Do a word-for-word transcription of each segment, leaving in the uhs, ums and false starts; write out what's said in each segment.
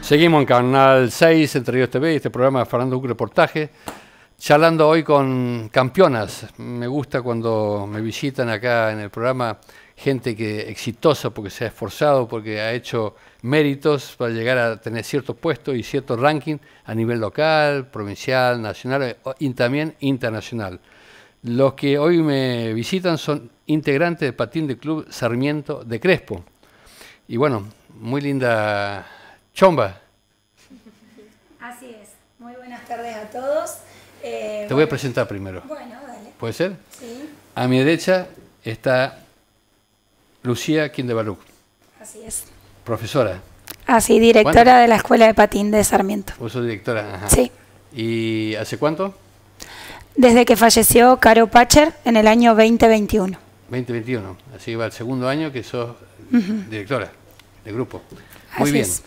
Seguimos en Canal seis, Entre Ríos T V, este programa de Fernando Duque Reportaje, charlando hoy con campeonas. Me gusta cuando me visitan acá en el programa gente que exitosa porque se ha esforzado, porque ha hecho méritos para llegar a tener ciertos puestos y ciertos ranking a nivel local, provincial, nacional y también internacional. Los que hoy me visitan son integrantes del patín del Club Sarmiento de Crespo. Y bueno, muy linda chomba. Así es. Muy buenas tardes a todos. Eh, Te bueno, voy a presentar primero. Bueno, dale. ¿Puede ser? Sí. A mi derecha está Lucía Quindebaruc. Así es. Profesora. Así, directora ¿Cuánto? de la Escuela de Patín de Sarmiento. ¿Vos sos directora? Ajá. Sí. ¿Y hace cuánto? Desde que falleció Caro Pacher en el año veinte veintiuno. veinte veintiuno. Así va el segundo año que sos uh-huh. directora de grupo. Muy Así bien. Es.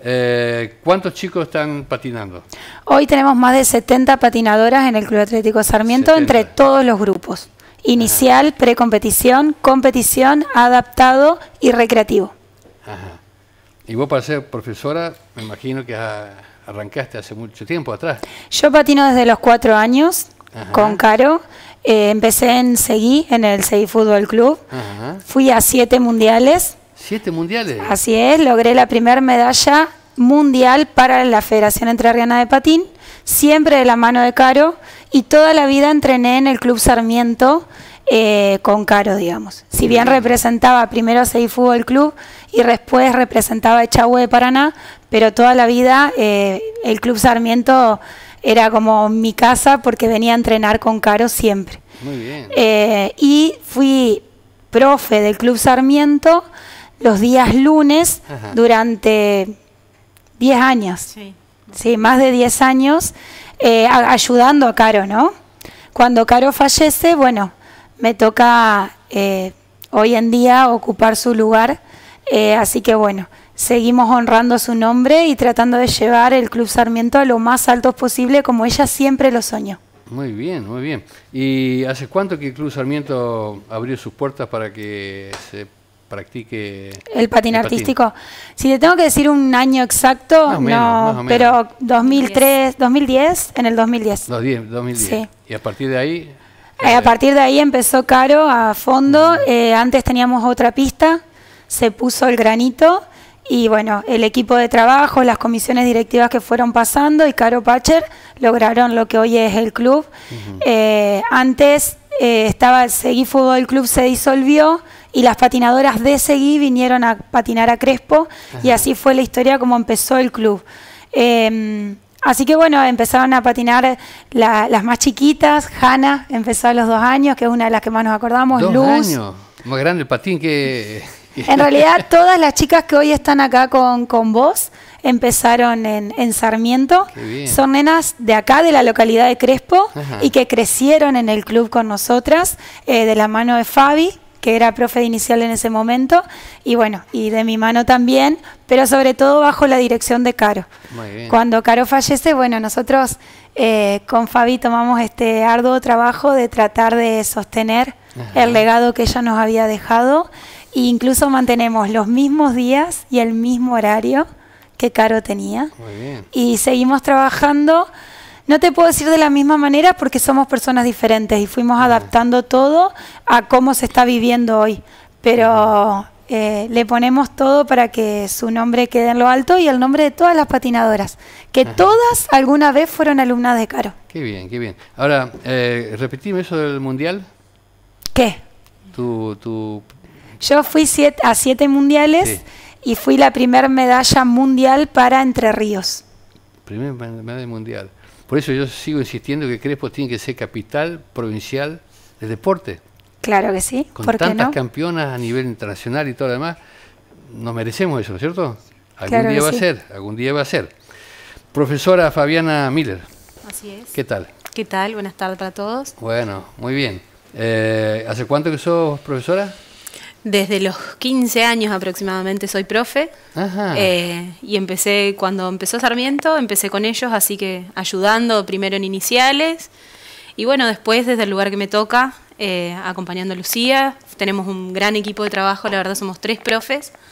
Eh, ¿Cuántos chicos están patinando? Hoy tenemos más de setenta patinadoras en el Club Atlético Sarmiento setenta. Entre todos los grupos. Inicial, Ajá. precompetición, competición, adaptado y recreativo. Ajá. Y vos para ser profesora, me imagino que arrancaste hace mucho tiempo atrás. Yo patino desde los cuatro años Ajá. con Caro. Eh, empecé en Seguí, en el Seguí Fútbol Club. Ajá. Fui a siete mundiales. ¿Siete mundiales? Así es, logré la primera medalla mundial para la Federación Entrerriana de Patín, siempre de la mano de Caro, y toda la vida entrené en el Club Sarmiento eh, con Caro, digamos. Si bien representaba primero a Seguí Fútbol Club y después representaba a Echagüe de Paraná, pero toda la vida eh, el Club Sarmiento era como mi casa porque venía a entrenar con Caro siempre. Muy bien. Eh, y fui profe del Club Sarmiento los días lunes Ajá. durante diez años, sí, sí más de diez años, eh, a, ayudando a Caro, ¿no? Cuando Caro fallece, bueno, me toca eh, hoy en día ocupar su lugar, eh, así que bueno, seguimos honrando su nombre y tratando de llevar el Club Sarmiento a lo más alto posible como ella siempre lo soñó. Muy bien, muy bien. ¿Y hace cuánto que el Club Sarmiento abrió sus puertas para que se practique el patín el artístico? Patín. Si te tengo que decir un año exacto, más o menos, no, más o pero dos mil tres, dos mil diez, en el dos mil diez. dos mil diez. Sí. Y a partir de ahí... Eh, a partir de ahí empezó Caro a fondo. Uh-huh. eh, antes teníamos otra pista, se puso el granito y bueno, el equipo de trabajo, las comisiones directivas que fueron pasando y Caro Pacher lograron lo que hoy es el club. Uh-huh. eh, antes eh, estaba el Seguí Fútbol Club, se disolvió y las patinadoras de Seguí vinieron a patinar a Crespo. Ajá. Y así fue la historia como empezó el club. Eh, así que bueno, empezaron a patinar la, las más chiquitas. Hanna empezó a los dos años, que es una de las que más nos acordamos. ¿Dos Luz. años? Más grande el patín que... En realidad todas las chicas que hoy están acá con, con vos empezaron en, en Sarmiento. Son nenas de acá, de la localidad de Crespo. Ajá. Y que crecieron en el club con nosotras, eh, de la mano de Fabi, que era profe de inicial en ese momento, y bueno, y de mi mano también, pero sobre todo bajo la dirección de Caro. Muy bien. Cuando Caro fallece, bueno, nosotros eh, con Fabi tomamos este arduo trabajo de tratar de sostener Ajá. el legado que ella nos había dejado, e incluso mantenemos los mismos días y el mismo horario que Caro tenía. Muy bien. Y seguimos trabajando. No te puedo decir de la misma manera porque somos personas diferentes y fuimos uh-huh. adaptando todo a cómo se está viviendo hoy. Pero uh-huh. eh, le ponemos todo para que su nombre quede en lo alto y el nombre de todas las patinadoras, que uh-huh. todas alguna vez fueron alumnas de Caro. Qué bien, qué bien. Ahora, eh, repetime eso del mundial. ¿Qué? Tu, tu... Yo fui siete, a siete mundiales sí. y fui la primera medalla mundial para Entre Ríos. Primera medalla mundial. Por eso yo sigo insistiendo que Crespo tiene que ser capital provincial del deporte. Claro que sí. Con ¿Por qué tantas no? campeonas a nivel internacional y todo lo demás, nos merecemos eso, ¿cierto? Algún claro día va sí. a ser, algún día va a ser. Profesora Fabiana Miller. Así es. ¿Qué tal? ¿Qué tal? Buenas tardes para todos. Bueno, muy bien. Eh, ¿Hace cuánto que sos profesora? Desde los quince años aproximadamente soy profe. Ajá. Eh, y empecé, cuando empezó Sarmiento, empecé con ellos, así que ayudando primero en iniciales. Y bueno, después desde el lugar que me toca, eh, acompañando a Lucía. Tenemos un gran equipo de trabajo, la verdad somos tres profes.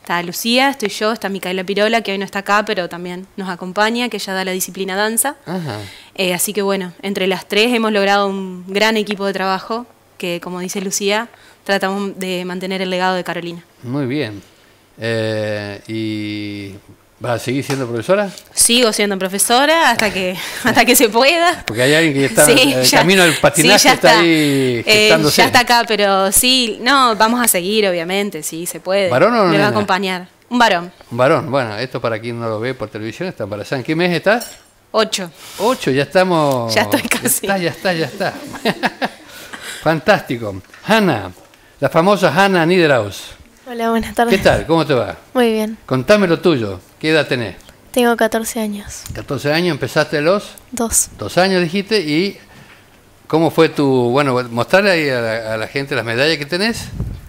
Está Lucía, estoy yo, está Micaela Pirola, que hoy no está acá, pero también nos acompaña, que ella da la disciplina danza. Ajá. Eh, así que bueno, entre las tres hemos logrado un gran equipo de trabajo que, como dice Lucía, tratamos de mantener el legado de Carolina. Muy bien. Eh, ¿Y vas a seguir siendo profesora? Sigo siendo profesora hasta que hasta que se pueda. Porque hay alguien que está Sí, en el ya- camino del patinaje, sí, ya está, ahí Eh, gestándose. ya está acá, pero sí, no, vamos a seguir, obviamente, sí, se puede. ¿Varón o Me va nena? a acompañar. Un varón, Un varón. Bueno, esto para quien no lo ve por televisión, está embarazada. ¿En qué mes estás? ocho. Ocho, ya estamos... Ya estoy casi. Ya está, ya está, ya está. Fantástico. Hanna, la famosa Hanna Niederhaus. Hola, buenas tardes. ¿Qué tal? ¿Cómo te va? Muy bien. Contame lo tuyo. ¿Qué edad tenés? Tengo catorce años. catorce años, empezaste a los Dos. dos años, dijiste, y ¿cómo fue tu... Bueno, mostrarle ahí a la, a la gente las medallas que tenés.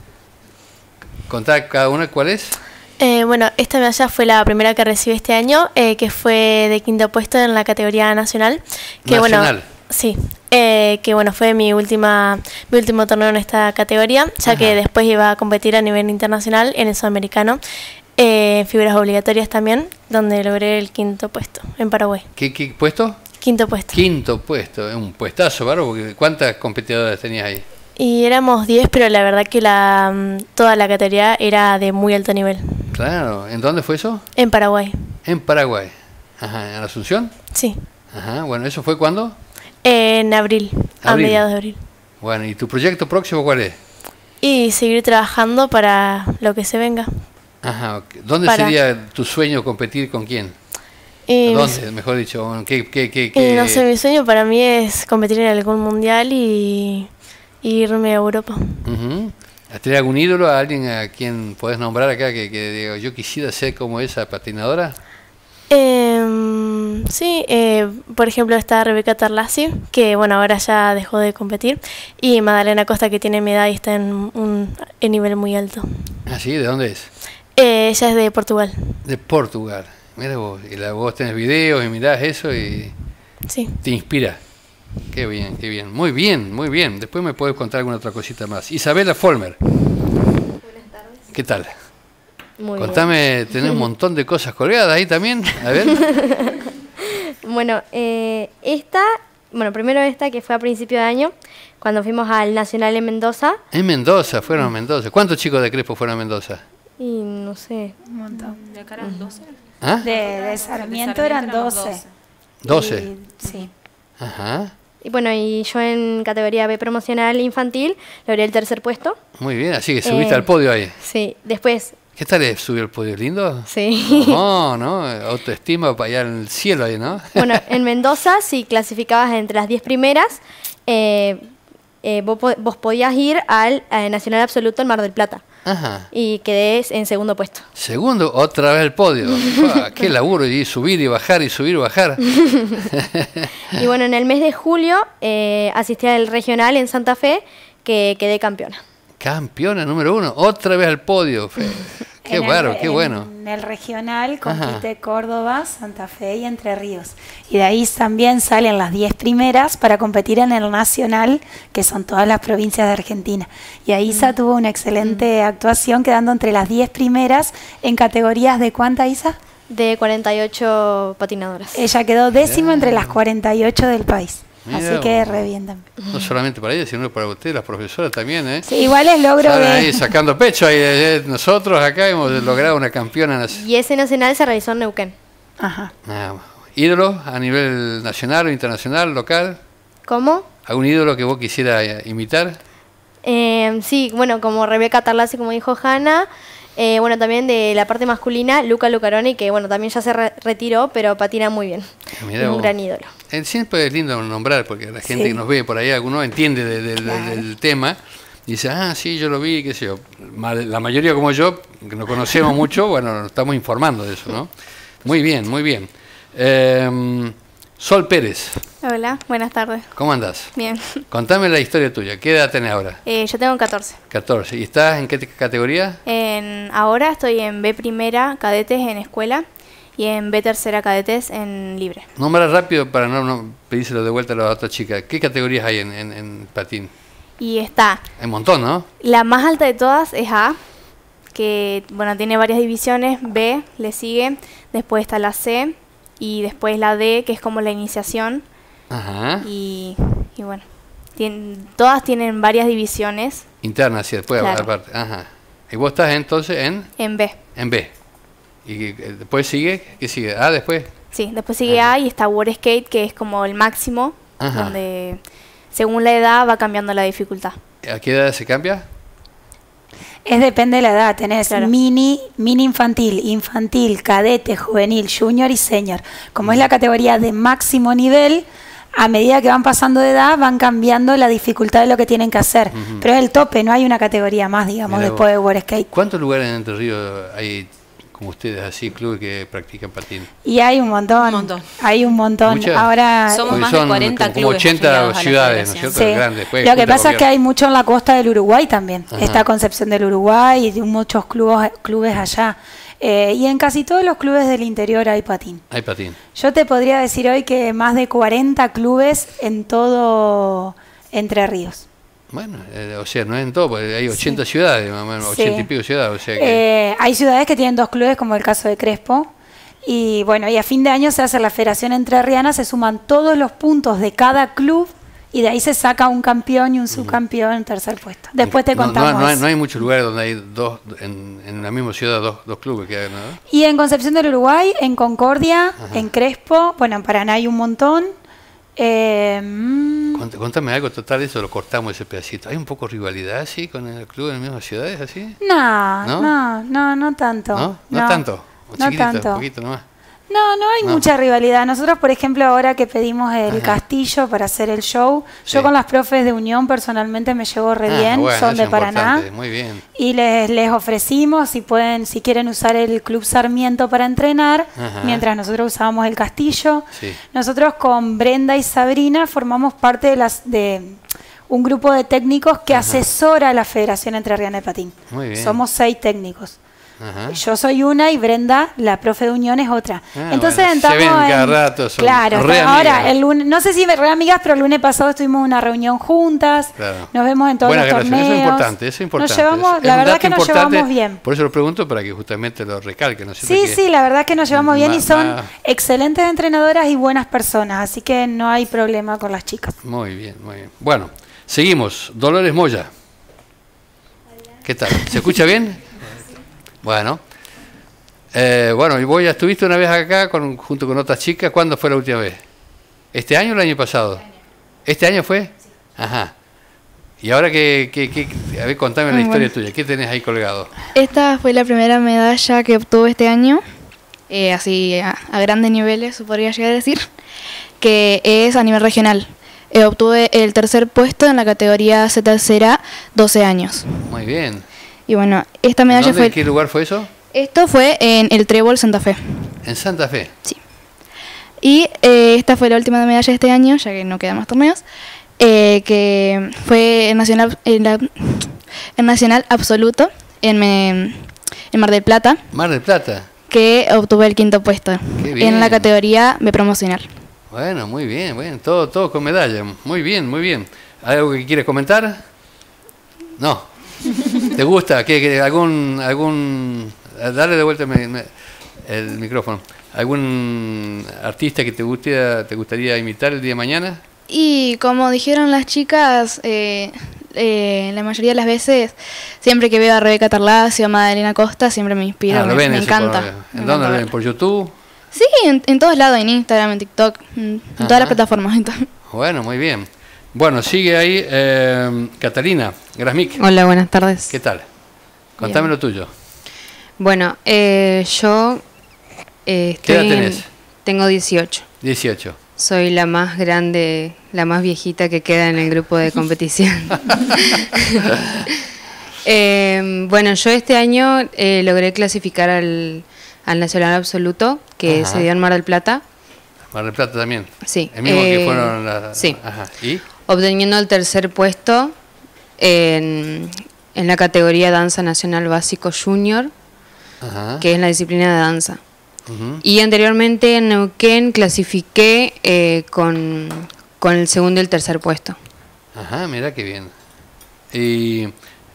Contá cada una cuál es. Eh, bueno, esta medalla fue la primera que recibí este año, eh, que fue de quinto puesto en la categoría nacional. Que Nacional. Bueno, sí, eh, que bueno, fue mi última mi último torneo en esta categoría, ya Ajá. que después iba a competir a nivel internacional en el sudamericano, eh, en figuras obligatorias también, donde logré el quinto puesto en Paraguay. ¿Qué, qué puesto? Quinto puesto. Quinto puesto. Es un puestazo, ¿verdad? Porque ¿cuántas competidoras tenías ahí? Y éramos diez, pero la verdad que la mm, toda la categoría era de muy alto nivel. Claro. ¿En dónde fue eso? En Paraguay, En Paraguay. Ajá. ¿En Asunción? sí. Ajá. Bueno, ¿eso fue cuándo? En abril, a Abril. mediados de abril. Bueno, ¿y tu proyecto próximo cuál es? Y seguir trabajando para lo que se venga. Ajá. ok. ¿Dónde Para- sería tu sueño competir con quién? Y, mi ¿Dónde? Mejor dicho, ¿qué, qué, qué, y qué- no sé, mi sueño para mí es competir en algún mundial y, y irme a Europa. Ujú. ¿Tenés algún ídolo, a alguien a quien podés nombrar acá que, que diga, yo quisiera ser como esa patinadora? Em, sí, eh, por ejemplo está Rebeca Tarlasi, que bueno, ahora ya dejó de competir, y Magdalena Costa, que tiene mi edad y está en un en nivel muy alto. Ah, sí, ¿de dónde es? Eh, ella es de Portugal, De Portugal. Mira vos, y la, vos tenés videos y mirás eso y sí. te inspira. Qué bien, qué bien. Muy bien, muy bien. Después me puedes contar alguna otra cosita más. Isabela Folmer. Buenas tardes. ¿Qué tal? Muy Contame, tenés un montón de cosas colgadas ahí también. A ver. bien. Bueno, eh, esta, bueno, primero esta que fue a principio de año, cuando fuimos al Nacional en Mendoza, En Mendoza, fueron a Mendoza. ¿Cuántos chicos de Crespo fueron a Mendoza? y no sé, Un montón. ¿De acá eran doce? ¿Ah? De, de Sarmiento eran doce. doce. Y- sí. Ajá. y bueno, y yo en categoría B promocional infantil logré el tercer puesto. Muy bien, así que subiste Eh, al podio ahí. Sí, después, ¿Qué tal es subir al podio? ¿Lindo? sí. No, no, autoestima para allá en el cielo ahí, ¿no? Bueno, en Mendoza, si clasificabas entre las diez primeras, eh, eh, vos, po- vos podías ir al eh, Nacional Absoluto en Mar del Plata. Ajá. Y quedé en segundo puesto. Segundo, otra vez el podio. Fua, qué laburo, y subir y bajar y subir y bajar. Y bueno, en el mes de julio eh, asistí al regional en Santa Fe, que quedé campeona. Campeona número uno, otra vez al podio. Fe. Qué En el- bárbaro, qué en bueno. el regional Ajá. compite Córdoba, Santa Fe y Entre Ríos. Y de ahí también salen las diez primeras para competir en el nacional, que son todas las provincias de Argentina. Y ahí Isa tuvo una excelente actuación, quedando entre las diez primeras en categorías de ¿cuánta, Isa? De cuarenta y ocho patinadoras. Ella quedó décima entre las cuarenta y ocho del país. Mira Así que vos. re bien también. No solamente para ella, sino para usted, las profesoras también, ¿eh? Sí, igual es logro Están ahí de... sacando pecho. Ahí, eh, nosotros acá hemos logrado una campeona. nac- Y ese nacional se realizó en Neuquén. Ajá. Ah, ¿ídolo a nivel nacional o internacional, local? ¿Cómo? ¿Algún ídolo que vos quisieras eh, imitar? Eh, sí, bueno, como Rebeca Tarlasi, como dijo Hanna. Eh, bueno, también de la parte masculina, Luca Lucaroni, que bueno, también ya se re- retiró, pero patina muy bien. Mirá Es un vos. gran ídolo. Eh, Siempre es lindo nombrar, porque la gente Sí. que nos ve por ahí, alguno entiende de- de- de- Claro. del tema, y dice, ah, sí, yo lo vi, qué sé yo. Ma- La mayoría como yo, que no conocemos mucho, bueno, nos estamos informando de eso, ¿no? Muy bien, muy bien. Eh, Sol Pérez, Hola, buenas tardes. ¿cómo andás? Bien. Contame la historia tuya, ¿qué edad tenés ahora? Eh, yo tengo catorce. catorce. ¿Y estás en qué te- categoría? En, ahora estoy en B primera cadetes en escuela y en B tercera cadetes en libre. Nombra rápido para no, no pedírselo de vuelta a la otra chica. ¿Qué categorías hay en, en- en patín? Y está, Hay un montón, ¿no? la más alta de todas es A, que bueno, tiene varias divisiones. B le sigue, después está la C y después la D, que es como la iniciación. Ajá. Y, y bueno, tien, todas tienen varias divisiones. Internas, sí, después Claro. aparte. Ajá. Y vos estás entonces en, En B. en B. Y eh, después sigue, ¿qué sigue? Ah, después. Sí, después sigue Ajá. A y está Water Skate, que es como el máximo, Ajá. donde según la edad va cambiando la dificultad. ¿A qué edad se cambia? Es depende de la edad, tenés Claro. mini, mini infantil, infantil, cadete, juvenil, junior y senior. Como es la categoría de máximo nivel, a medida que van pasando de edad van cambiando la dificultad de lo que tienen que hacer. Ujú. Pero es el tope, no hay una categoría más, digamos, Mirá después vos. de Water Skate. ¿Cuántos lugares en Entre Ríos hay, como ustedes, así, clubes que practican patín? Y hay un montón, Un montón. hay un montón. ¿Muchas? Ahora Somos Porque más de son cuarenta como, como clubes ochenta afiliados a la ciudades, ¿no es federación. cierto? sí. Grandes. Después Lo que junta pasa es que gobierno. hay mucho en la costa del Uruguay también. Ajá. Está Concepción del Uruguay y muchos clubes, clubes allá. Eh, y en casi todos los clubes del interior hay patín. Hay patín. Yo te podría decir hoy que más de cuarenta clubes en todo Entre Ríos. Bueno, eh, o sea, no es en todo, porque hay ochenta ciudades, más o menos, Sí. ochenta y pico ciudades, o sea que... Eh, hay ciudades que tienen dos clubes, como el caso de Crespo. Y bueno, y a fin de año se hace la Federación Entrerriana, se suman todos los puntos de cada club y de ahí se saca un campeón y un subcampeón en tercer puesto. Después te No- contamos. No, no, hay, eso. no hay muchos lugares donde hay dos, en, en la misma ciudad, dos, dos clubes que hagan, ¿no? Y en Concepción del Uruguay, en Concordia, Ajá. en Crespo, bueno, en Paraná hay un montón. Eh, mm, Cont- Contame algo total, eso lo cortamos ese pedacito. ¿Hay un poco de rivalidad así con el club en las mismas ciudades, así? no, ¿No? no, no, no tanto. ¿No? No, tanto. Un No chiquitito, tanto. un poquito nomás. No, no hay No. mucha rivalidad. Nosotros, por ejemplo, ahora que pedimos el Ajá. castillo para hacer el show, Sí. yo con las profes de Unión personalmente me llevo re Ah, bien, bueno, son eso de es Paraná. importante, muy bien. Y les, les ofrecimos si pueden, si quieren usar el Club Sarmiento para entrenar, Ajá. mientras nosotros usábamos el castillo. Sí. Nosotros con Brenda y Sabrina formamos parte de las de un grupo de técnicos que Ajá. asesora a la Federación Entrerriana de Patín. Muy bien. Somos seis técnicos. Ajá. Yo soy una y Brenda, la profe de Unión, es otra. Ah, Entonces bueno, se entramos ven cada en- rato, son claro, re ahora amigas. el lunes, no sé si re amigas, pero el lunes pasado estuvimos en una reunión juntas. Claro. Nos vemos en todos Buena los relación, torneos. eso es importante, eso es importante. Nos llevamos, Es la un verdad dato que nos importante, llevamos bien. Por eso lo pregunto, para que justamente lo recalque, ¿no es cierto? Sí, Que- sí, la verdad que nos llevamos bien y Ma- son ma- excelentes entrenadoras y buenas personas, así que no hay problema con las chicas. Muy bien, muy bien. Bueno, seguimos. Dolores Moya. ¿Qué tal? ¿Se escucha bien? Bueno. Eh, bueno, y vos ya estuviste una vez acá con, junto con otras chicas. ¿Cuándo fue la última vez? ¿Este año o el año pasado? ¿Este año fue? Ajá. Y ahora que, que, que a ver, contame la Muy historia bueno. tuya. ¿Qué tenés ahí colgado? Esta fue la primera medalla que obtuvo este año, eh, así a, a grandes niveles, se podría llegar a decir, que es a nivel regional. Eh, obtuve el tercer puesto en la categoría Z C A doce años. Muy bien. Y bueno, esta medalla ¿Dónde, fue... ¿En qué lugar fue eso? Esto fue en el Trébol Santa Fe. En Santa Fe. Sí. Y eh, esta fue la última medalla de este año, ya que no quedan más torneos, eh, que fue en Nacional, en la- en Nacional Absoluto, en, Me- en Mar del Plata, Mar del Plata. que obtuve el quinto puesto Qué bien. en la categoría B promocional. Bueno, muy bien, bueno, todo, todo con medalla. Muy bien, muy bien. ¿Hay algo que quieres comentar? No. ¿Te gusta? ¿Qué, qué- algún, algún, dale de vuelta me- me- el micrófono. ¿Algún artista que te guste, te gustaría imitar el día de mañana? Y como dijeron las chicas, eh, eh, la mayoría de las veces, siempre que veo a Rebeca Tarlasio, a Madalena Costa, siempre me inspira, Ah, lo me, ven me eso encanta. por- me ¿En encanta dónde lo ven? verlo. ¿Por YouTube? Sí, en, en todos lados, en Instagram, en TikTok, en, en Ajá. todas las plataformas. entonces. Bueno, muy bien. Bueno, sigue ahí eh, Catalina Grasmic. Hola, buenas tardes. ¿Qué tal? Contame Bien. lo tuyo. Bueno, eh, yo eh, ¿Qué edad estoy en- tenés? tengo dieciocho. dieciocho. Soy la más grande, la más viejita que queda en el grupo de competición. Eh, bueno, yo este año eh, logré clasificar al, al Nacional Absoluto, que Ajá. se dio en Mar del Plata. Mar del Plata también. Sí. El mismo que eh, fueron las... Sí. Ajá. ¿Y? Obteniendo el tercer puesto en, en la categoría Danza Nacional Básico Junior, Ajá. que es la disciplina de danza. Ujú. Y anteriormente en Neuquén clasifiqué eh, con, con el segundo y el tercer puesto. Ajá, mira qué bien. Y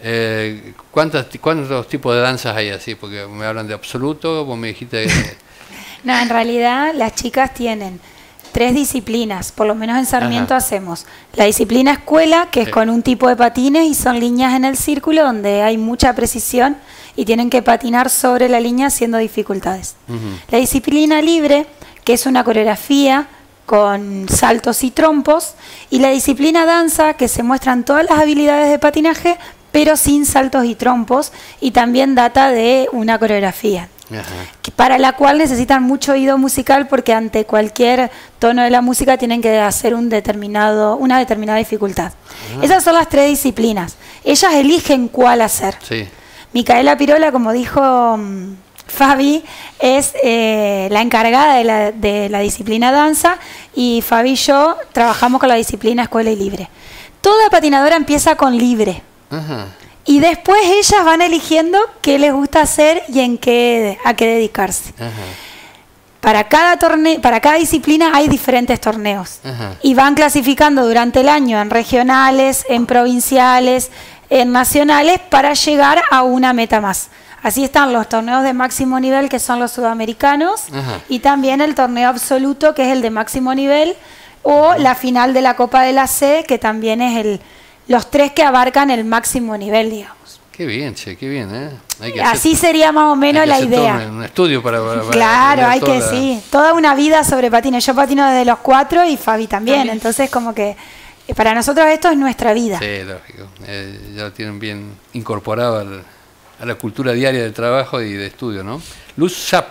Eh, ¿cuántos, ¿Cuántos tipos de danzas hay así? Porque me hablan de absoluto, vos me dijiste... Que... No, en realidad las chicas tienen tres disciplinas, por lo menos en Sarmiento Ajá. hacemos. La disciplina escuela, que sí. es con un tipo de patines y son líneas en el círculo donde hay mucha precisión y tienen que patinar sobre la línea haciendo dificultades. Uh-huh. La disciplina libre, que es una coreografía con saltos y trompos, y la disciplina danza, que se muestran todas las habilidades de patinaje, pero sin saltos y trompos, y también data de una coreografía. Que para la cual necesitan mucho oído musical porque ante cualquier tono de la música tienen que hacer un determinado, una determinada dificultad. Ah. Esas son las tres disciplinas. Ellas eligen cuál hacer. Sí. Micaela Pirola, como dijo um, Fabi, es eh, la encargada de la, de la disciplina danza, y Fabi y yo trabajamos con la disciplina escuela y libre. Toda patinadora empieza con libre. Ajá. Y después ellas van eligiendo qué les gusta hacer y en qué, a qué dedicarse. Ajá. Para cada torneo, para cada disciplina hay diferentes torneos. Ajá. Y van clasificando durante el año en regionales, en provinciales, en nacionales, para llegar a una meta más. Así están los torneos de máximo nivel, que son los sudamericanos, Ajá. y también el torneo absoluto, que es el de máximo nivel, o Ajá. la final de la Copa de la C, que también es el... los tres que abarcan el máximo nivel, digamos. Qué bien, che, qué bien, ¿eh? Hay que Así hacer, sería más o menos la idea. Un, un estudio para, para claro, hay que la... sí, toda una vida sobre patines. Yo patino desde los cuatro y Fabi también, también. Entonces como que para nosotros esto es nuestra vida. Sí, lógico. Eh, ya lo tienen bien incorporado al, a la cultura diaria del trabajo y de estudio, ¿no? Luz Schaap.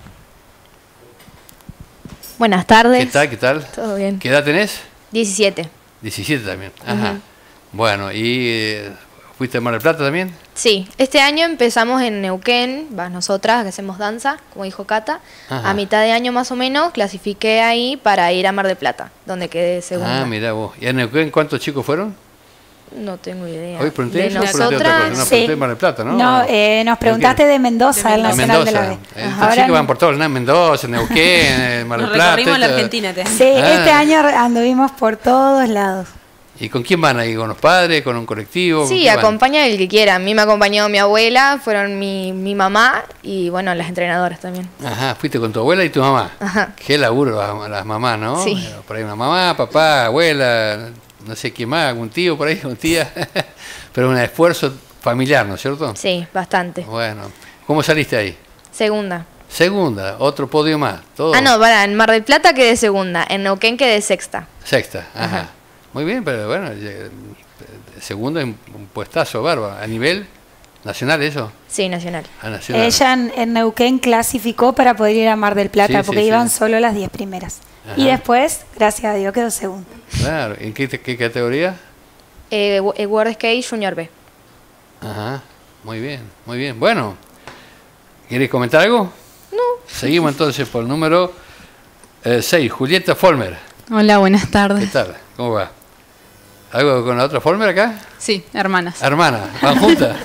Buenas tardes. ¿Qué tal? ¿Qué tal? Todo bien. ¿Qué edad tenés? diecisiete. diecisiete también. Ajá. Uh-huh. Bueno, ¿y eh, fuiste a Mar del Plata también? Sí, este año empezamos en Neuquén, vas nosotras que hacemos danza, como dijo Cata. Ajá. A mitad de año más o menos clasifiqué ahí para ir a Mar del Plata, donde quedé segunda. Ah, mirá vos. ¿Y en Neuquén cuántos chicos fueron? No tengo idea. Hoy pregunté de eso, nosotras, no, sí. pregunté Mar del Plata, ¿no? No, eh, nos preguntaste de Mendoza, el Nacional de la B. Los chicos van por todos, Mendoza, Neuquén, Mar del Plata. Recorrimos la Argentina. Te. Sí, ah. este año anduvimos por todos lados. ¿Y con quién van ahí? ¿Con los padres? ¿Con un colectivo? Sí, acompaña el que quiera. A mí me acompañó mi abuela, fueron mi, mi mamá y, bueno, las entrenadoras también. Ajá, fuiste con tu abuela y tu mamá. Ajá. Qué laburo las, las mamás, ¿no? Sí. Por ahí una mamá, papá, abuela, no sé quién más, algún tío por ahí, un tía. Pero un esfuerzo familiar, ¿no es cierto? Sí, bastante. Bueno, ¿cómo saliste ahí? Segunda. Segunda, otro podio más. ¿Todo? Ah, no, para, en Mar del Plata quedé segunda, en Neuquén quedé sexta. Sexta, ajá. Ajá. Muy bien, pero bueno, segundo es un puestazo bárbaro. ¿A nivel nacional eso? Sí, nacional. Ah, nacional. Ella en, en Neuquén clasificó para poder ir a Mar del Plata, sí, porque sí, iban sí. solo las diez primeras. Ajá. Y después, gracias a Dios, quedó segunda. Claro, ¿en qué, qué categoría? Eh, World Skate Junior B. Ajá, muy bien, muy bien. Bueno, ¿quieres comentar algo? No. Seguimos entonces por el número seis, eh, Julieta Folmer. Hola, buenas tardes. ¿Qué tal? ¿Cómo va? ¿Algo con la otra Folmer acá? Sí, hermanas. Hermanas, ¿van juntas?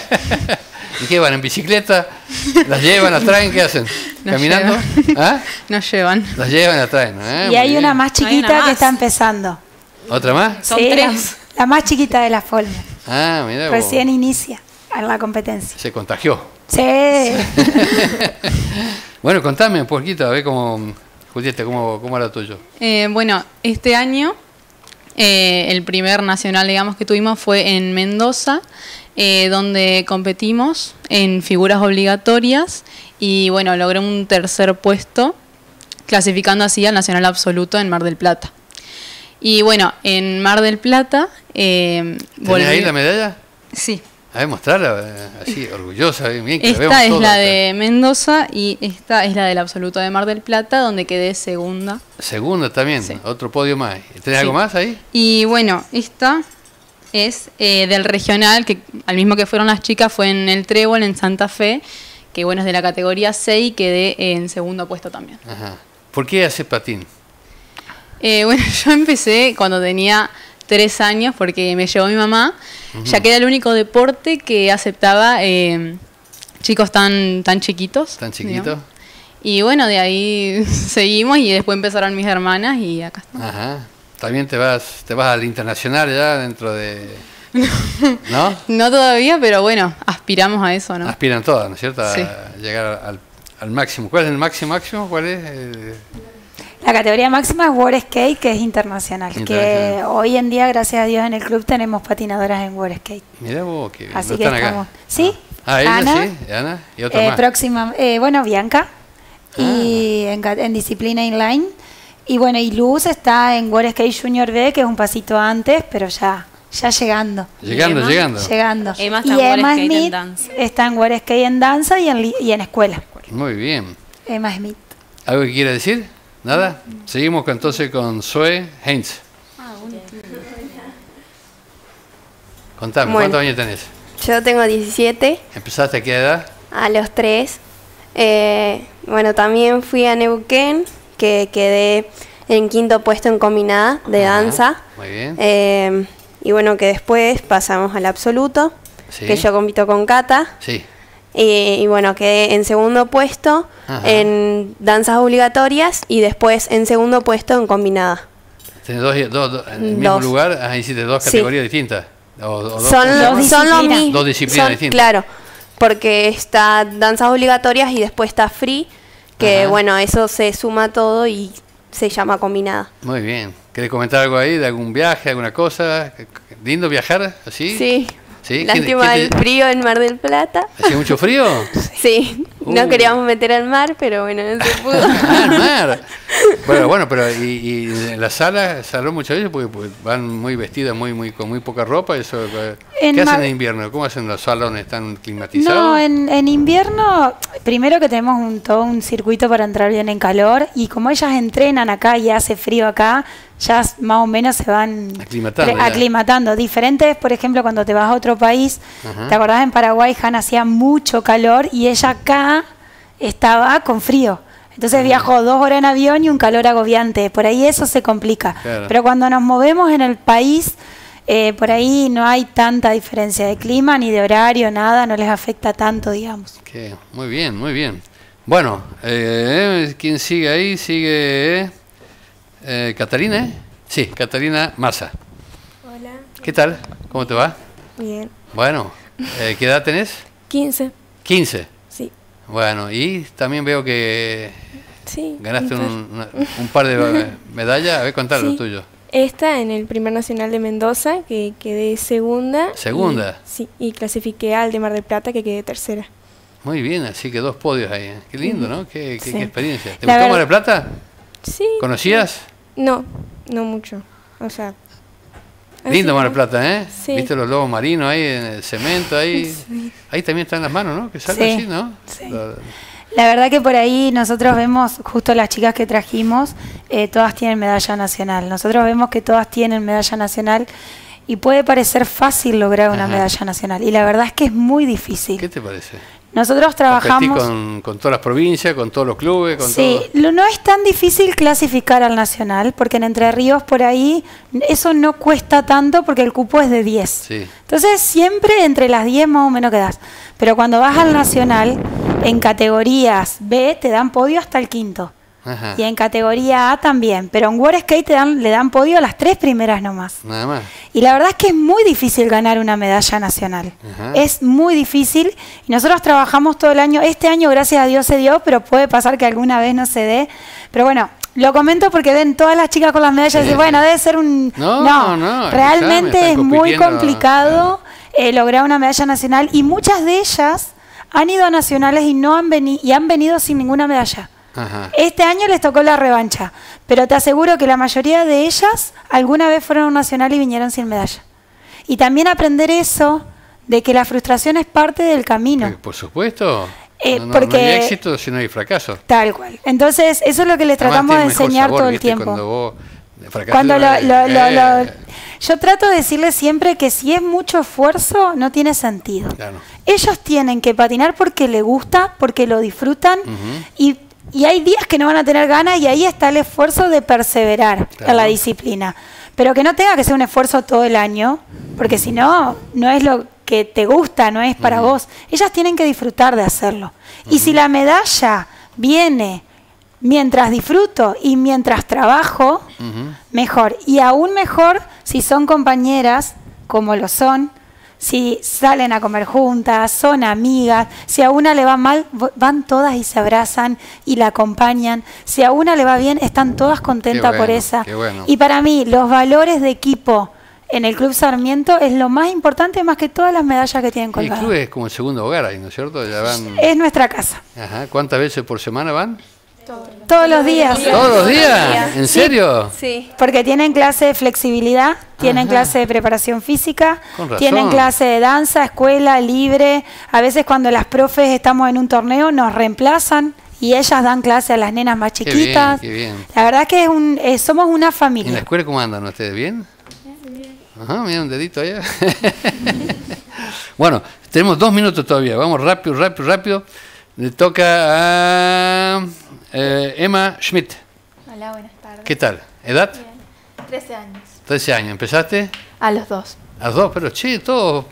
¿Y qué van? ¿En bicicleta? ¿Las llevan, las traen? ¿Qué hacen? Nos ¿Caminando? Llevan. ¿Ah? Nos llevan. Las llevan, las traen. ¿Eh? Y hay bien. Una más chiquita una más. que está empezando. ¿Otra más? Son sí, tres. La, la más chiquita de la Folmer. Ah, mira. Recién vos. Inicia en la competencia. Se contagió. Sí. Bueno, contame un poquito, a ver cómo... Julieta, ¿cómo, cómo era tuyo? Eh, bueno, este año eh, el primer nacional, digamos, que tuvimos fue en Mendoza, eh, donde competimos en figuras obligatorias y, bueno, logré un tercer puesto, clasificando así al nacional absoluto en Mar del Plata. Y, bueno, en Mar del Plata... Eh, ¿Tenés volví... ahí la medalla? Sí. A ver, mostrarla, así, orgullosa, bien que esta la vemos es todos, la acá. de Mendoza y esta es la del absoluto de Mar del Plata, donde quedé segunda. Segunda también, sí. Otro podio más. ¿Tenés sí. algo más ahí? Y bueno, esta es eh, del regional, que al mismo que fueron las chicas, fue en el Trébol, en Santa Fe, que bueno, es de la categoría seis y quedé en segundo puesto también. Ajá. ¿Por qué haces patín? Eh, bueno, yo empecé cuando tenía tres años porque me llevó mi mamá, uh-huh. ya que era el único deporte que aceptaba eh, chicos tan tan chiquitos. ¿Tan chiquitos? Y bueno, de ahí seguimos y después empezaron mis hermanas y acá estamos. Ajá. También te vas te vas al internacional ya dentro de ¿No? No todavía, pero bueno, aspiramos a eso, ¿no? Aspiran todas, ¿no es cierto? Sí. A llegar al, al máximo. ¿Cuál es el máximo máximo? ¿Cuál es? Eh, La categoría máxima es World Skate, que es internacional, Internacional. que hoy en día, gracias a Dios, en el club tenemos patinadoras en World Skate. Mirá vos, qué bien. Así ¿No que están estamos. acá? Sí, Ah, ella Ana, sí, Ana y otra eh, más. próxima, eh, bueno, Bianca, Ah. y en, ca- en disciplina inline. Y bueno, y Luz está en World Skate Junior B, que es un pasito antes, pero ya, ya llegando. Llegando, Emma. llegando. Llegando. Emma está y en World Emma Skate en Smith danza. está en World Skate en danza y en, li- y en escuela. Muy bien. Emma Smith. ¿Algo que quiera decir? ¿Nada? Seguimos con, entonces con Zoe Heinz. Contame, Bueno. ¿cuántos años tenés? Yo tengo diecisiete, ¿Empezaste a qué edad? a los tres. Eh, bueno, también fui a Neuquén, que quedé en quinto puesto en combinada de Ajá, danza. muy bien. Eh, y bueno, que después pasamos al absoluto, Sí. que yo compito con Cata. Sí. Y, y bueno, quedé en segundo puesto Ajá. en danzas obligatorias y después en segundo puesto en combinada. ¿Tenés dos, dos, dos- en el mismo Dos. lugar? Ah, hiciste dos Sí. categorías distintas. O, o dos- Son, ¿cómo se llama? son lo mismo. Dos disciplinas son- distintas. Claro, porque está danzas obligatorias y después está free, que Ajá. bueno, eso se suma todo y se llama combinada. Muy bien. ¿Querés comentar algo ahí de algún viaje, alguna cosa? ¿Lindo viajar así? Sí. ¿Sí? Lástima ¿Quién- el quién te- frío en Mar del Plata. ¿Hacía mucho frío? Sí, no Uh. queríamos meter al mar, pero bueno, no se pudo. Ah, el mar. Bueno, bueno, pero y, y en la sala, salón muchas veces porque, porque van muy vestidas, muy, muy con muy poca ropa. Eso, eh, En ¿Qué Mar- hacen en invierno? ¿Cómo hacen los salones? ¿Están climatizados? No, en, en invierno, primero que tenemos un, todo un circuito para entrar bien en calor, y como ellas entrenan acá y hace frío acá, ya s- más o menos se van Aclimatando pre- ya. aclimatando. Diferente es, por ejemplo, cuando te vas a otro país. Ajá. ¿Te acordás? En Paraguay, Han hacía mucho calor y ella acá estaba con frío. Entonces viajó dos horas en avión y un calor agobiante. Por ahí eso se complica. Claro. Pero cuando nos movemos en el país, eh, por ahí no hay tanta diferencia de clima ni de horario, nada, no les afecta tanto, digamos. Que, muy bien, muy bien. Bueno, eh, ¿quién sigue ahí? Sigue eh, Catalina, ¿eh? Sí, Catalina Massa. Hola. ¿Qué tal? ¿Cómo te va? Bien. Bueno, eh, ¿qué edad tenés? quince. quince. Sí. Bueno, y también veo que Sí. ganaste un par. un, una- un par de eh, medallas. A ver, contá lo Sí. tuyo. Esta en el Primer Nacional de Mendoza, que quedé segunda. ¿Segunda? Y, sí, y clasifiqué al de Mar del Plata, que quedé tercera. Muy bien, así que dos podios ahí. ¿eh? Qué lindo, ¿no? Qué, qué- Sí. qué experiencia. ¿Te La gustó verdad- Mar del Plata? Sí. ¿Conocías? No, no mucho. O sea. Lindo así Mar del como- Plata, ¿eh? Sí. ¿Viste los lobos marinos ahí en el cemento? Ahí Sí. ahí también están las manos, ¿no? Que salen Sí, así, ¿no? sí. Lo- La verdad que por ahí nosotros vemos, justo las chicas que trajimos, eh, todas tienen medalla nacional. Nosotros vemos que todas tienen medalla nacional y puede parecer fácil lograr una Ajá. medalla nacional. Y la verdad es que es muy difícil. ¿Qué te parece? Nosotros Competí trabajamos... con, con todas las provincias, con todos los clubes, con Sí, todo. lo- no es tan difícil clasificar al nacional, porque en Entre Ríos por ahí eso no cuesta tanto porque el cupo es de diez. Sí. Entonces siempre entre las diez más o menos quedas. Pero cuando vas al nacional, en categorías B te dan podio hasta el quinto. Ajá. Y en categoría A también. Pero en World Skate te dan, le dan podio a las tres primeras nomás. Nada más. Y la verdad es que es muy difícil ganar una medalla nacional. Ajá. Es muy difícil. Y nosotros trabajamos todo el año. Este año, gracias a Dios, se dio, pero puede pasar que alguna vez no se dé. Pero bueno, lo comento porque ven todas las chicas con las medallas y dicen, bueno, debe ser un... No, no, realmente escuchame, es están muy compitiendo, complicado eh, lograr una medalla nacional. Y muchas de ellas han ido a nacionales y, no han, veni y han venido sin ninguna medalla. Ajá. Este año les tocó la revancha, pero te aseguro que la mayoría de ellas alguna vez fueron a un nacional y vinieron sin medalla. Y también aprender eso, de que la frustración es parte del camino. Eh, Por supuesto. Eh, no, no- porque- no hay éxito si no hay fracaso. Tal cual. Entonces, eso es lo que les Además, tratamos de tiene mejor enseñar sabor, todo el ¿viste? tiempo. Cuando vos fracasás, Cuando lo, eh, lo- lo- lo- eh, yo trato de decirles siempre que si es mucho esfuerzo, no tiene sentido. Claro. Ellos tienen que patinar porque les gusta, porque lo disfrutan, Ujú. y, y hay días que no van a tener ganas y ahí está el esfuerzo de perseverar Claro. en la disciplina. Pero que no tenga que ser un esfuerzo todo el año, porque si no, no es lo que te gusta, no es para vos. Ellas tienen que disfrutar de hacerlo. Y si la medalla viene mientras disfruto y mientras trabajo, Ujú. mejor. Y aún mejor si son compañeras como lo son, si salen a comer juntas, son amigas, si a una le va mal, van todas y se abrazan y la acompañan, si a una le va bien, están todas contentas Qué por bueno, esa. qué bueno. Y para mí, los valores de equipo en el Club Sarmiento es lo más importante, más que todas las medallas que tienen El colgadas. club es como el segundo hogar ahí, ¿no es cierto? Ya van... Es nuestra casa. Ajá. ¿Cuántas veces por semana van? Todos los días. ¿Todos los días? ¿En serio? Sí, porque tienen clase de flexibilidad, tienen Ajá. clase de preparación física, Con razón. tienen clase de danza, escuela, libre. A veces cuando las profes estamos en un torneo nos reemplazan y ellas dan clase a las nenas más Qué chiquitas. bien, qué bien. La verdad que es un, eh, somos una ¿En la familia. escuela cómo andan ustedes? ¿Bien? Ajá, mira un dedito allá. Bueno, tenemos dos minutos todavía. Vamos rápido, rápido, rápido. Le toca a eh, Emma Schmidt. Hola, buenas tardes. ¿Qué tal? ¿Edad? Bien. trece años. trece años. ¿Empezaste? A los dos. A los dos, pero che, todos...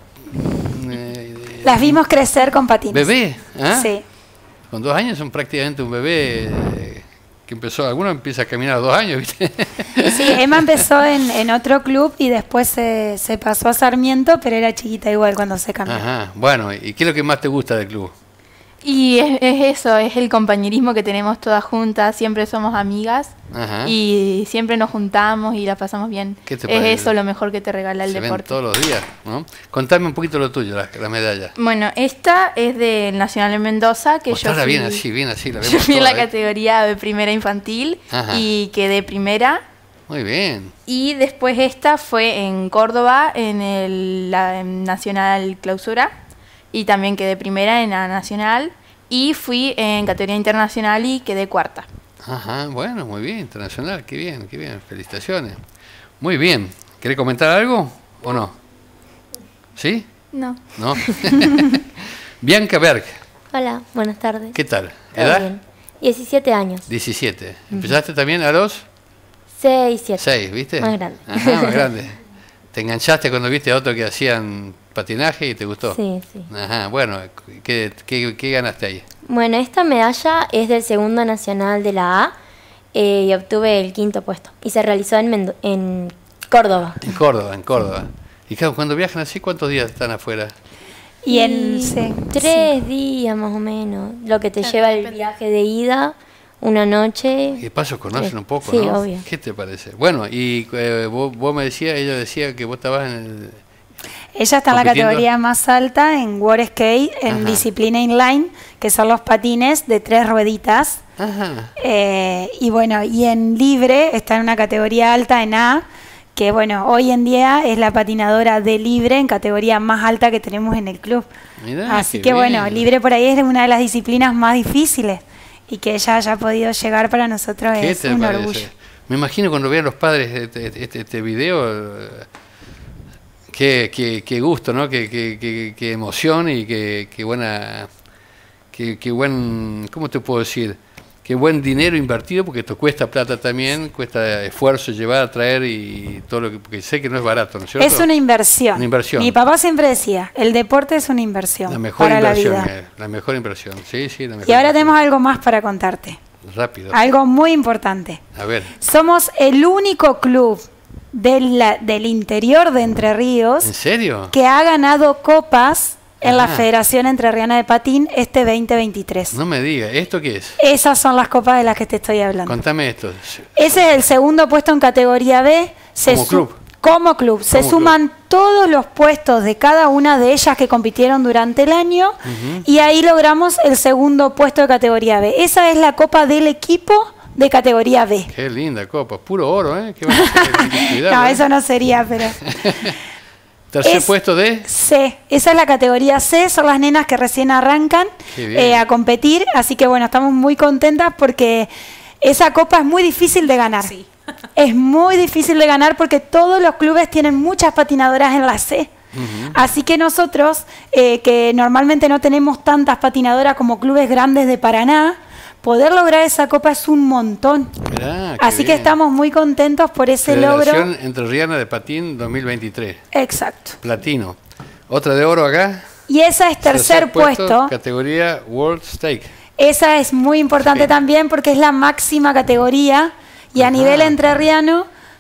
eh, Las vimos crecer con patines. ¿Bebé? ¿Ah? Sí. Con dos años son prácticamente un bebé eh, que empezó, alguno empieza a caminar a los dos años, ¿viste? Sí, Emma empezó en, en otro club y después se, se pasó a Sarmiento, pero era chiquita igual cuando se cambió. Ajá, bueno, ¿y qué es lo que más te gusta del club? Y es, es eso, es el compañerismo que tenemos todas juntas, siempre somos amigas Ajá. y siempre nos juntamos y la pasamos bien. ¿Qué te Es parece? eso lo mejor que te regala el Se ven deporte. todos los días, ¿no? Contame un poquito lo tuyo, la, la medalla. Bueno, esta es del Nacional de Mendoza, que yo Mostrala fui, bien así, bien así, la yo vemos fui en la toda, ¿eh? categoría de primera infantil Ajá. y quedé primera. Muy bien. Y después esta fue en Córdoba, en el la, en Nacional Clausura, y también quedé primera en la Nacional, y fui en categoría internacional y quedé cuarta. Ajá, bueno, muy bien, internacional, qué bien, qué bien, felicitaciones. Muy bien, ¿querés comentar algo o no? ¿Sí? No. ¿No? Bianca Berg, Hola, buenas tardes. ¿qué tal? ¿Todo ¿Edad? bien? diecisiete años. diecisiete. ¿Empezaste también a los? seis, siete. seis, ¿viste? Más grande. Ajá, más grande. ¿Te enganchaste cuando viste a otros que hacían patinaje y te gustó? Sí, sí. Ajá, bueno, ¿qué, qué, qué ganaste ahí? Bueno, esta medalla es del segundo nacional de la A eh, y obtuve el quinto puesto. Y se realizó en, Mendo- en Córdoba. En Córdoba, en Córdoba. Y claro, cuando viajan así, ¿cuántos días están afuera? Y en sí, tres sí. días más o menos. Lo que te lleva el viaje de ida, una noche. Y de paso conocen Sí. un poco, Sí, ¿no? obvio. ¿Qué te parece? Bueno, y eh, vos, vos me decías, ella decía que vos estabas en el... Ella está en la ¿Compitiendo? categoría más alta en World Skate, en Ajá. disciplina inline, que son los patines de tres rueditas. Ajá. Eh, y bueno, y en libre está en una categoría alta en A, que bueno, hoy en día es la patinadora de libre en categoría más alta que tenemos en el club. Mirá, Así qué que bueno, bien. libre por ahí es una de las disciplinas más difíciles y que ella haya podido llegar para nosotros ¿Qué es te un parece? orgullo. Me imagino cuando vean los padres este, este, este video, eh, qué, qué, qué gusto, ¿no? Qué, qué, qué, qué emoción y qué, qué buena, qué, qué buen, ¿cómo te puedo decir? Qué buen dinero invertido, porque esto cuesta plata también, cuesta esfuerzo llevar, traer y todo lo que, porque sé que no es barato, ¿no es cierto? Es una inversión. Una inversión. Mi papá siempre decía, el deporte es una inversión La mejor para inversión, la vida. eh, la mejor inversión, sí, sí, la mejor Y ahora inversión. tenemos algo más para contarte. Rápido. Algo muy importante. A ver, Somos el único club de la- del interior de Entre Ríos ¿en serio? que ha ganado copas en la Ajá. Federación Entrerriana de Patín este veinte veintitrés. No me digas, ¿esto qué es? Esas son las copas de las que te estoy hablando. Contame esto. Ese es el segundo puesto en categoría B. Se Como su- club. Como club. Se Como suman todos los puestos de cada una de ellas que compitieron durante el año Ujú. y ahí logramos el segundo puesto de categoría B. Esa es la copa del equipo de categoría B. Qué linda copa, puro oro, ¿eh? Qué van a hacer? Hay que cuidarlo, No, ¿eh? eso no sería, pero... Tercer es- puesto de... C, esa es la categoría C, son las nenas que recién arrancan Qué bien. eh, a competir, así que bueno, estamos muy contentas porque esa copa es muy difícil de ganar. Es muy difícil de ganar porque todos los clubes tienen muchas patinadoras en la C. Así que nosotros, eh, que normalmente no tenemos tantas patinadoras como clubes grandes de Paraná, poder lograr esa copa es un montón. Mirá, qué Así que bien. estamos muy contentos por ese logro. Federación Entrerriana de Patín dos mil veintitrés. Exacto. Platino. Otra de oro acá. Y esa es tercer, puesto. Categoría World Stake. Esa es muy importante Sí. también porque es la máxima categoría y a Ajá. nivel entrerriano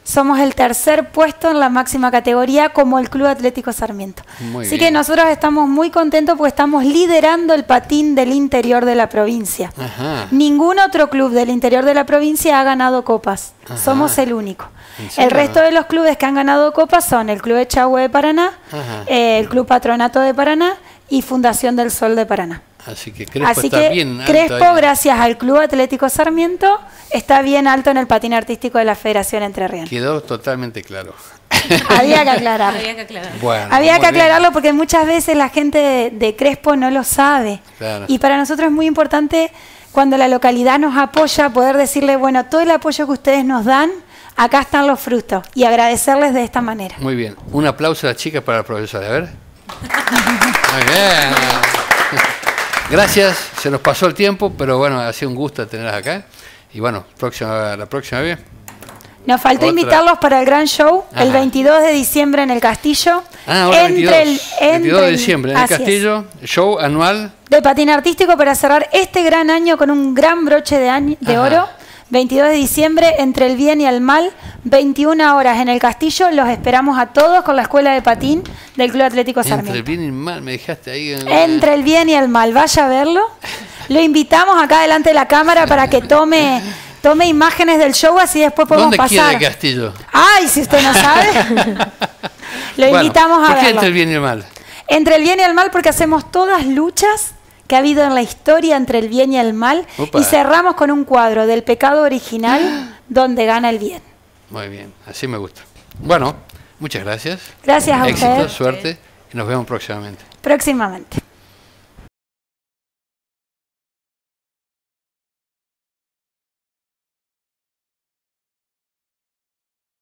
somos el tercer puesto en la máxima categoría como el Club Atlético Sarmiento. Muy Así bien. que nosotros estamos muy contentos porque estamos liderando el patín del interior de la provincia. Ajá. Ningún otro club del interior de la provincia ha ganado copas. Ajá. Somos el único. ¿En serio? El resto de los clubes que han ganado copas son el Club Echagüe de Paraná, Ajá. eh, el Club Patronato de Paraná y Fundación del Sol de Paraná. Así que Crespo Así está que bien alto Crespo, ahí. gracias al Club Atlético Sarmiento, está bien alto en el patín artístico de la Federación Entrerriana. Quedó totalmente claro. Había que aclarar. Había que aclarar. Bueno, Había muy que bien. aclararlo porque muchas veces la gente de, de Crespo no lo sabe. Claro. Y para nosotros es muy importante cuando la localidad nos apoya poder decirle, bueno, todo el apoyo que ustedes nos dan, acá están los frutos. Y agradecerles de esta manera. Muy bien. Un aplauso a las chicas para la profesora. A ver. Muy bien. Gracias. Se nos pasó el tiempo, pero bueno, ha sido un gusto tenerlas acá. Y bueno, próxima, la próxima vez. Nos faltó Otra. invitarlos para el gran show, Ajá. el veintidós de diciembre en el Castillo. Ah, ahora Entre el- veintidós, entre veintidós de el- diciembre en el así es. Castillo. Show anual. De patín artístico para cerrar este gran año con un gran broche de, año, de Ajá. oro. veintidós de diciembre, entre el bien y el mal, veintiuna horas en el Castillo. Los esperamos a todos con la escuela de patín del Club Atlético Entre el Sarmiento. bien y el mal, me dejaste ahí. en- Entre el bien y el mal, vaya a verlo. Lo invitamos acá delante de la cámara para que tome, tome imágenes del show, así después podemos ¿Dónde queda pasar. el Castillo? Ay, si usted no sabe. Lo Bueno, invitamos a ¿por qué verlo. entre el bien y el mal? Entre el bien y el mal porque hacemos todas luchas que ha habido en la historia entre el bien y el mal. Opa. Y cerramos con un cuadro del pecado original donde gana el bien. Muy bien, así me gusta. Bueno, muchas gracias. Gracias a Éxito, ustedes. suerte y nos vemos próximamente. Próximamente.